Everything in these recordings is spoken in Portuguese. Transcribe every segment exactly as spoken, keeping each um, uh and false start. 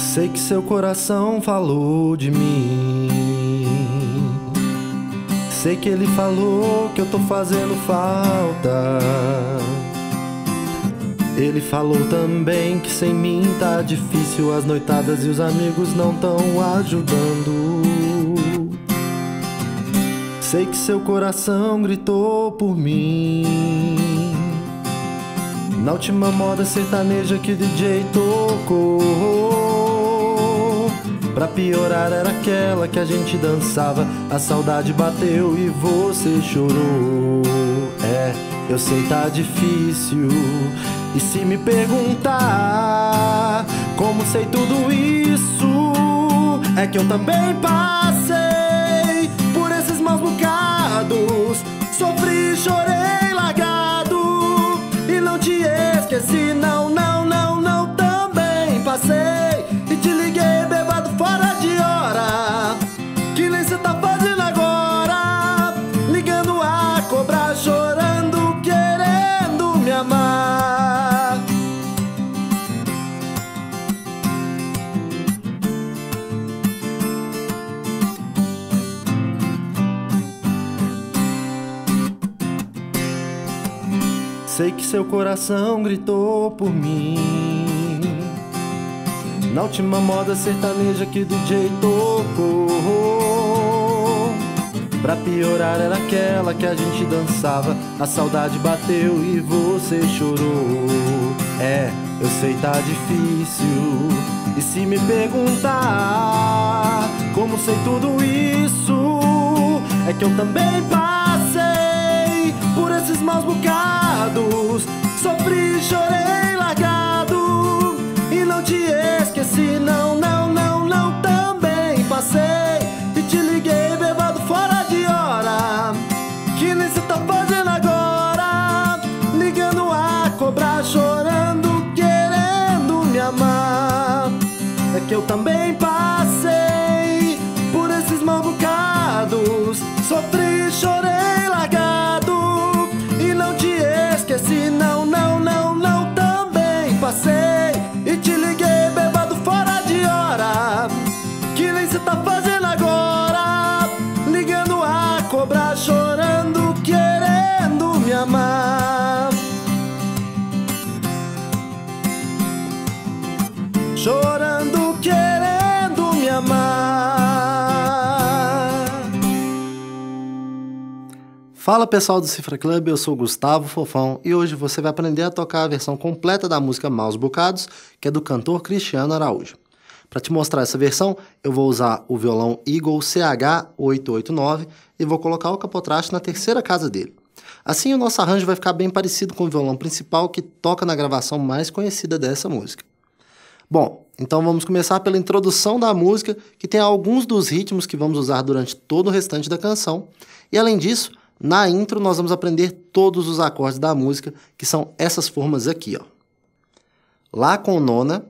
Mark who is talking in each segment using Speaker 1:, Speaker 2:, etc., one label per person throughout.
Speaker 1: Sei que seu coração falou de mim. Sei que ele falou que eu tô fazendo falta. Ele falou também que sem mim tá difícil. As noitadas e os amigos não tão ajudando. Sei que seu coração gritou por mim. Na última moda sertaneja que D J tocou, pra piorar era aquela que a gente dançava. A saudade bateu e você chorou. É, eu sei tá difícil. E se me perguntar como sei tudo isso, é que eu também passei por esses maus bocados. Sofri, chorei, largado, e não te esqueci, não, não, não, não. Também passei e te liguei bêbado fora de hora, que nem cê tá fazendo agora, ligando a cobrar, chorando, querendo me amar. Sei que seu coração gritou por mim. Na última moda sertaneja que D J tocou, pra piorar era aquela que a gente dançava. A saudade bateu e você chorou. É, eu sei tá difícil. E se me perguntar como sei tudo isso, é que eu também passei por esses maus bocados. Sofri, chorei, largado, e não te esqueci, não, não, não, não. Também passei e te liguei bêbado fora de hora, que nem cê tá fazendo agora, ligando a cobrar, chorando, querendo me amar. É que eu também passei por esses maus bocados. Sofri, chorei, largado, e não te esqueci, não, não, não, não. Também passei e te liguei bêbado fora de hora, que nem cê tá fazendo agora, ligando a cobrar, chorando, querendo me amar. Chorando, querendo me amar. Fala pessoal do Cifra Club, eu sou o Gustavo Fofão e hoje você vai aprender a tocar a versão completa da música Maus Bocados, que é do cantor Cristiano Araújo. Para te mostrar essa versão, eu vou usar o violão Eagle C H oito oito nove e vou colocar o capotraste na terceira casa dele. Assim o nosso arranjo vai ficar bem parecido com o violão principal que toca na gravação mais conhecida dessa música. Bom, então vamos começar pela introdução da música, que tem alguns dos ritmos que vamos usar durante todo o restante da canção. E além disso, na intro nós vamos aprender todos os acordes da música, que são essas formas aqui, ó. Lá com nona,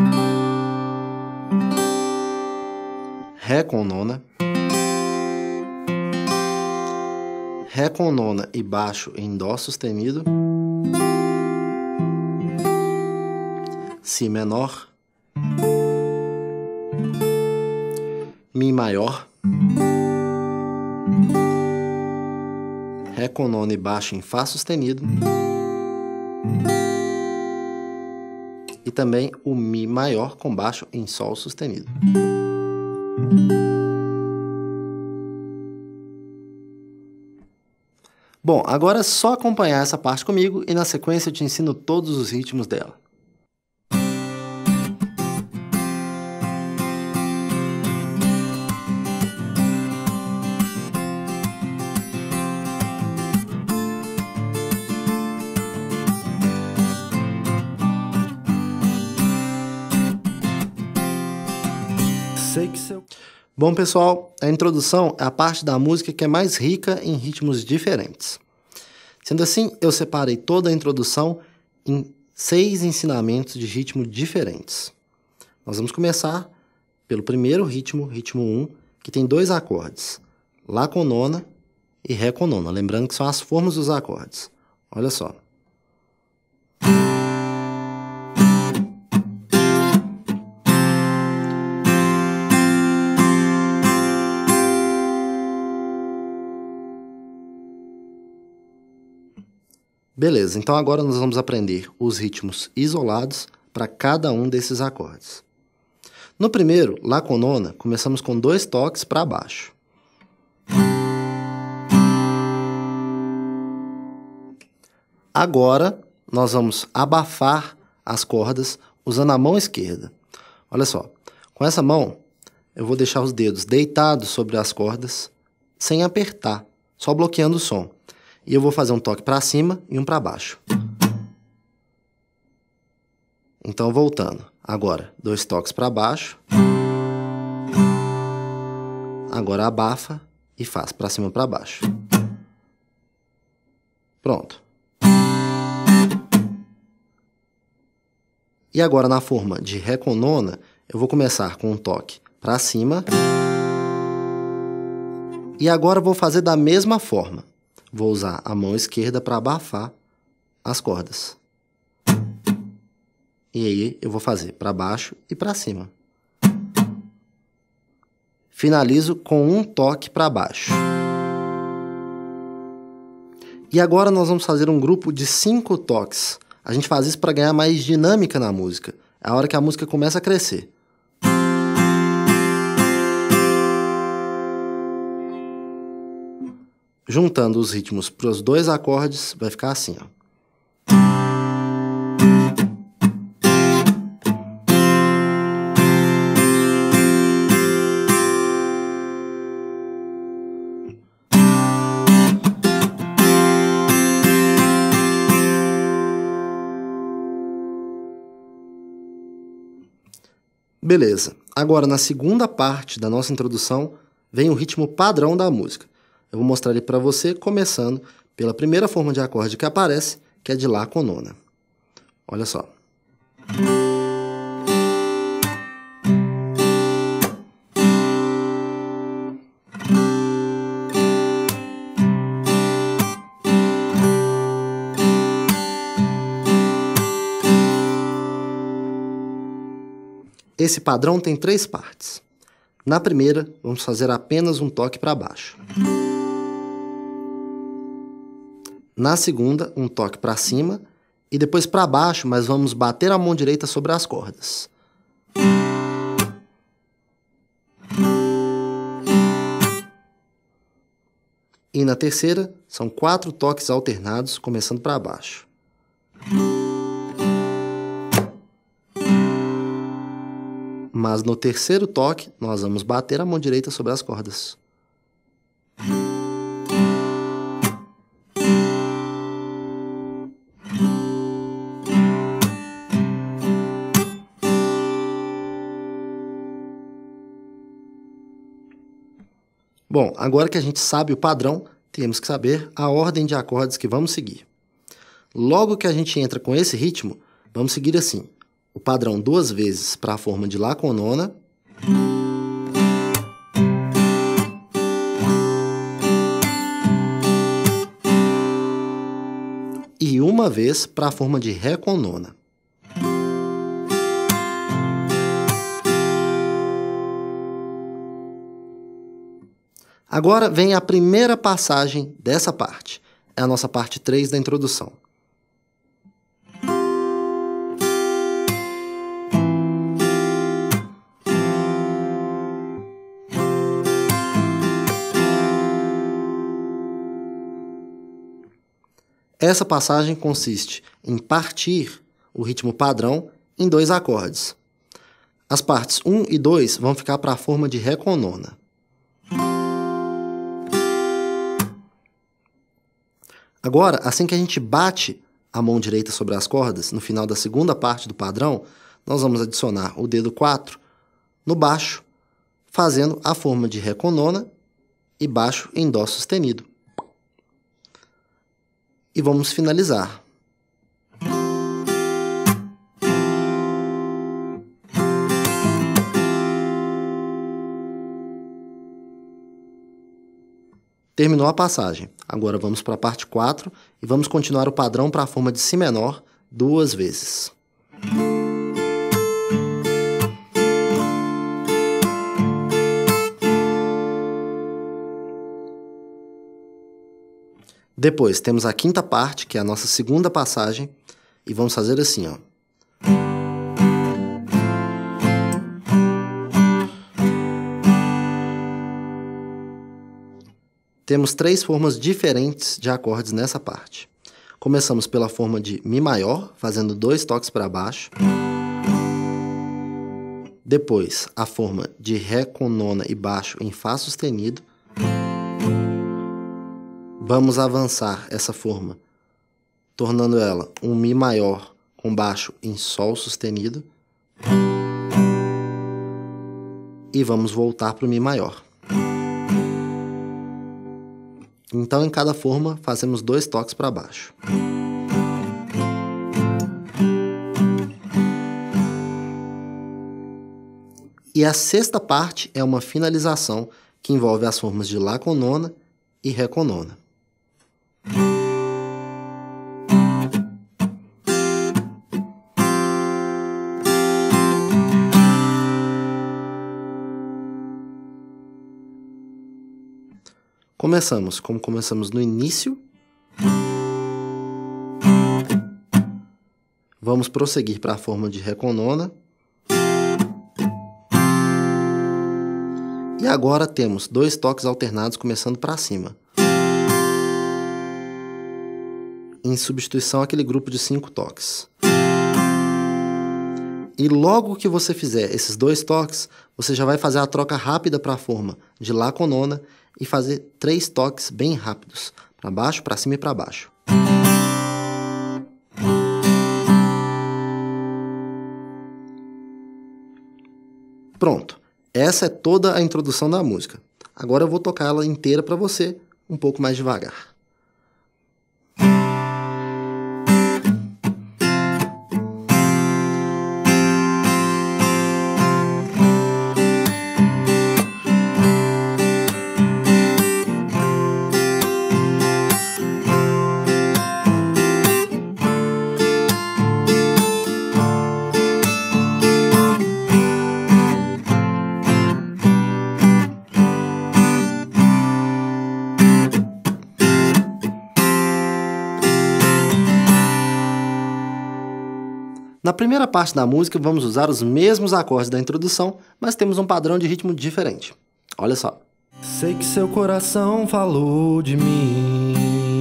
Speaker 1: Ré com nona, Ré com nona e baixo em Dó sustenido, Si menor, Mi maior, Ré com nona e baixo em Fá sustenido, e também o Mi maior com baixo em Sol sustenido. Bom, agora é só acompanhar essa parte comigo e na sequência eu te ensino todos os ritmos dela. Bom, pessoal, a introdução é a parte da música que é mais rica em ritmos diferentes. Sendo assim, eu separei toda a introdução em seis ensinamentos de ritmo diferentes. Nós vamos começar pelo primeiro ritmo, ritmo um, que tem dois acordes, Lá com nona e Ré com nona. Lembrando que são as formas dos acordes. Olha só. Beleza, então agora nós vamos aprender os ritmos isolados para cada um desses acordes. No primeiro, Lá com nona, começamos com dois toques para baixo. Agora, nós vamos abafar as cordas usando a mão esquerda. Olha só, com essa mão, eu vou deixar os dedos deitados sobre as cordas, sem apertar, só bloqueando o som. E eu vou fazer um toque para cima e um para baixo. Então, voltando. Agora, dois toques para baixo. Agora abafa e faz para cima e para baixo. Pronto. E agora, na forma de Ré com nona, eu vou começar com um toque para cima. E agora vou fazer da mesma forma. Vou usar a mão esquerda para abafar as cordas. E aí eu vou fazer para baixo e para cima. Finalizo com um toque para baixo. E agora nós vamos fazer um grupo de cinco toques. A gente faz isso para ganhar mais dinâmica na música. É a hora que a música começa a crescer. Juntando os ritmos para os dois acordes, vai ficar assim, ó. Beleza. Agora, na segunda parte da nossa introdução, vem o ritmo padrão da música. Eu vou mostrar ele para você, começando pela primeira forma de acorde que aparece, que é de Lá com nona. Olha só. Esse padrão tem três partes. Na primeira, vamos fazer apenas um toque para baixo. Na segunda, um toque para cima e depois para baixo, mas vamos bater a mão direita sobre as cordas. E na terceira, são quatro toques alternados, começando para baixo. Mas no terceiro toque, nós vamos bater a mão direita sobre as cordas. Bom, agora que a gente sabe o padrão, temos que saber a ordem de acordes que vamos seguir. Logo que a gente entra com esse ritmo, vamos seguir assim. O padrão duas vezes para a forma de Lá com nona. E uma vez para a forma de Ré com nona. Agora vem a primeira passagem dessa parte. É a nossa parte três da introdução. Essa passagem consiste em partir o ritmo padrão em dois acordes. As partes um e dois vão ficar para a forma de Ré com nona. Agora, assim que a gente bate a mão direita sobre as cordas, no final da segunda parte do padrão, nós vamos adicionar o dedo quatro no baixo, fazendo a forma de Ré com nona e baixo em Dó sustenido. E vamos finalizar. Terminou a passagem. Agora vamos para a parte quatro e vamos continuar o padrão para a forma de Si menor duas vezes. Depois, temos a quinta parte, que é a nossa segunda passagem, e vamos fazer assim, ó. Temos três formas diferentes de acordes nessa parte. Começamos pela forma de Mi maior, fazendo dois toques para baixo. Depois, a forma de Ré com nona e baixo em Fá sustenido. Vamos avançar essa forma, tornando ela um Mi maior com baixo em Sol sustenido. E vamos voltar para o Mi maior. Então, em cada forma, fazemos dois toques para baixo. E a sexta parte é uma finalização que envolve as formas de Lá com nona e Ré com nona. Começamos como começamos no início. Vamos prosseguir para a forma de Ré com nona. E agora temos dois toques alternados começando para cima. Em substituição àquele grupo de cinco toques. E logo que você fizer esses dois toques, você já vai fazer a troca rápida para a forma de Lá com nona e fazer três toques bem rápidos, para baixo, para cima e para baixo. Pronto, essa é toda a introdução da música. Agora eu vou tocar ela inteira para você, um pouco mais devagar. Na primeira parte da música, vamos usar os mesmos acordes da introdução, mas temos um padrão de ritmo diferente. Olha só.
Speaker 2: Sei que seu coração falou de mim.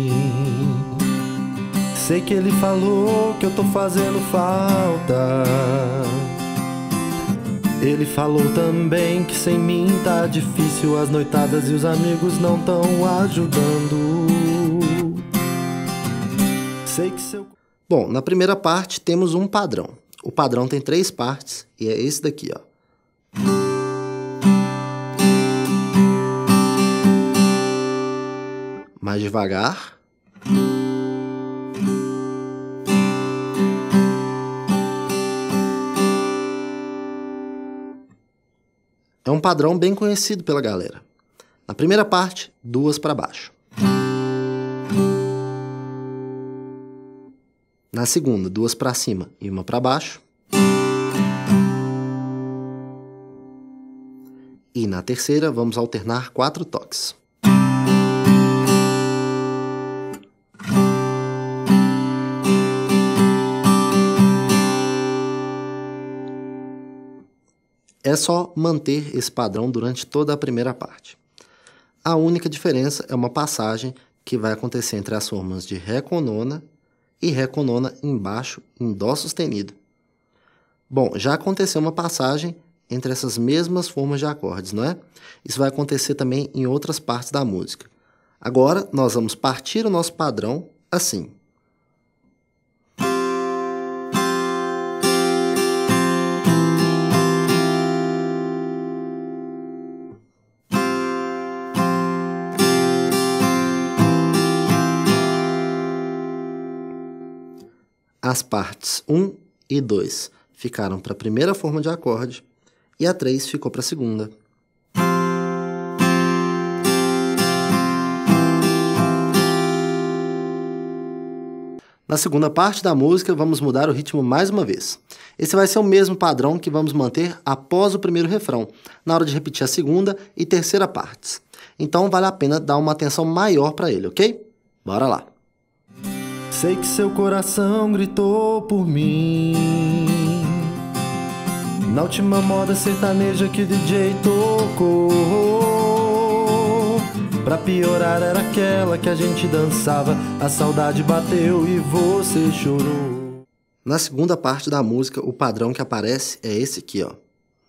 Speaker 2: Sei que ele falou que eu tô fazendo falta. Ele falou também que sem mim tá difícil, as noitadas e os amigos não tão ajudando. Sei que seu...
Speaker 1: Bom, na primeira parte temos um padrão. O padrão tem três partes e é esse daqui, ó. Mais devagar. É um padrão bem conhecido pela galera. Na primeira parte, duas para baixo. Na segunda, duas para cima e uma para baixo. E na terceira, vamos alternar quatro toques. É só manter esse padrão durante toda a primeira parte. A única diferença é uma passagem que vai acontecer entre as formas de Ré com nona e Ré com nona embaixo em Dó sustenido. Bom, já aconteceu uma passagem entre essas mesmas formas de acordes, não é? Isso vai acontecer também em outras partes da música. Agora, nós vamos partir o nosso padrão assim. As partes um e dois ficaram para a primeira forma de acorde e a três ficou para a segunda. Na segunda parte da música, vamos mudar o ritmo mais uma vez. Esse vai ser o mesmo padrão que vamos manter após o primeiro refrão, na hora de repetir a segunda e terceira partes. Então, vale a pena dar uma atenção maior para ele, ok? Bora lá. Sei que seu coração gritou por mim na última moda sertaneja que o D J tocou. Pra piorar era aquela que a gente dançava, a saudade bateu e você chorou. Na segunda parte da música, o padrão que aparece é esse aqui, ó.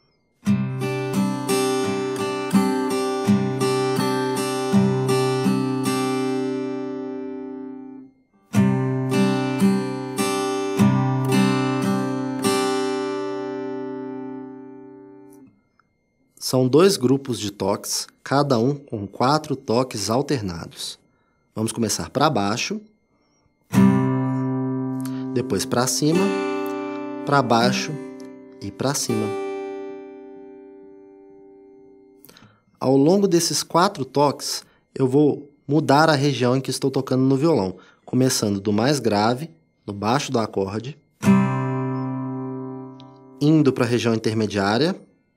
Speaker 1: São dois grupos de toques, cada um com quatro toques alternados. Vamos começar para baixo, depois para cima, para baixo e para cima. Ao longo desses quatro toques, eu vou mudar a região em que estou tocando no violão, começando do mais grave, no baixo do acorde, indo para a região intermediária,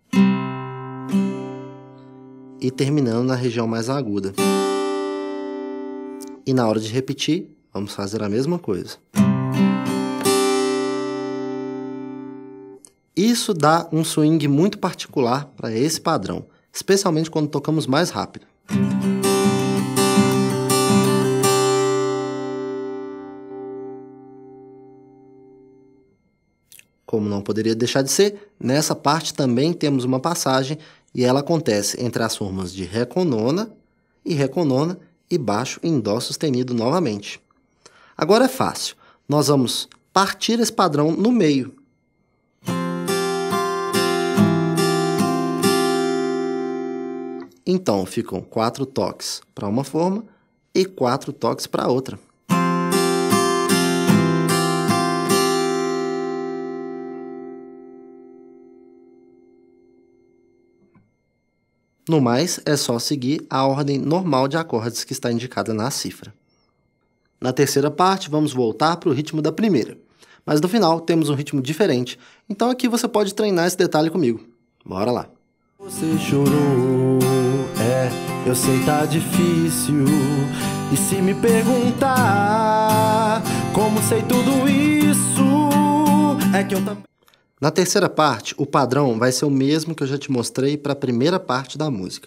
Speaker 1: e terminando na região mais aguda. E na hora de repetir, vamos fazer a mesma coisa. Isso dá um swing muito particular para esse padrão, especialmente quando tocamos mais rápido. Como não poderia deixar de ser, nessa parte também temos uma passagem e ela acontece entre as formas de Ré com nona e Ré com nona e baixo em Dó sustenido novamente. Agora é fácil, nós vamos partir esse padrão no meio. Então ficam quatro toques para uma forma e quatro toques para outra. No mais, é só seguir a ordem normal de acordes que está indicada na cifra. Na terceira parte, vamos voltar para o ritmo da primeira. Mas no final, temos um ritmo diferente. Então aqui você pode treinar esse detalhe comigo. Bora lá! Você chorou, é, eu sei tá difícil. E se me perguntar como sei tudo isso, é que eu também... Na terceira parte, o padrão vai ser o mesmo que eu já te mostrei para a primeira parte da música.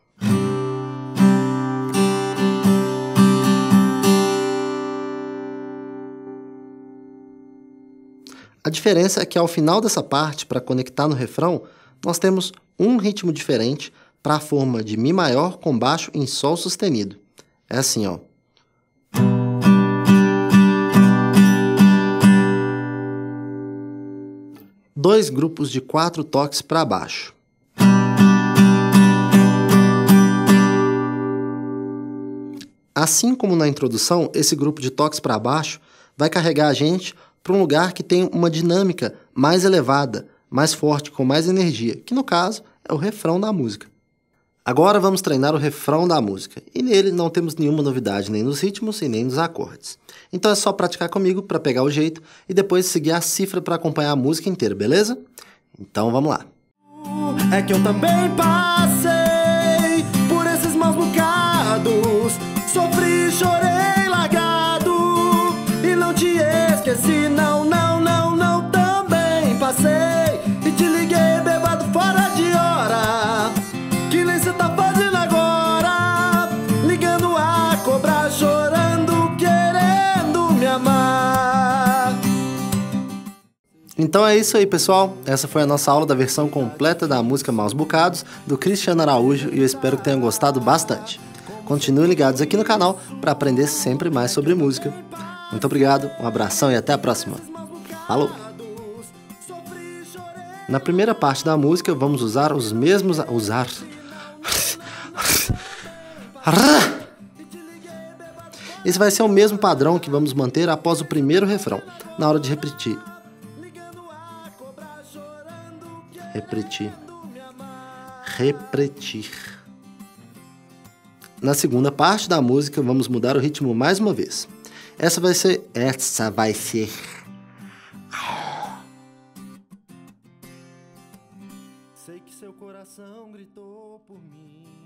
Speaker 1: A diferença é que ao final dessa parte, para conectar no refrão, nós temos um ritmo diferente para a forma de Mi maior com baixo em Sol sustenido. É assim, ó. Dois grupos de quatro toques para baixo. Assim como na introdução, esse grupo de toques para baixo vai carregar a gente para um lugar que tem uma dinâmica mais elevada, mais forte, com mais energia, que no caso é o refrão da música. Agora vamos treinar o refrão da música, e nele não temos nenhuma novidade nem nos ritmos e nem nos acordes. Então é só praticar comigo para pegar o jeito e depois seguir a cifra para acompanhar a música inteira, beleza? Então vamos lá. É que eu também passei por esses maus bocados, sofri, chorei, largado, e não te esqueci, não, não, não, não, também passei, e te liguei bêbado fora de hora, que nem cê tá fazendo agora, ligando a cobrar, chorando, querendo me amar. Então é isso aí, pessoal. Essa foi a nossa aula da versão completa da música Maus Bocados, do Cristiano Araújo, e eu espero que tenham gostado bastante. Continuem ligados aqui no canal para aprender sempre mais sobre música. Muito obrigado, um abração e até a próxima. Falou! Na primeira parte da música, vamos usar os mesmos... Usar... Esse vai ser o mesmo padrão que vamos manter após o primeiro refrão, na hora de repetir. Repetir. Repetir. Na segunda parte da música, vamos mudar o ritmo mais uma vez. Essa vai ser... Essa vai ser... Sei que seu coração gritou por mim.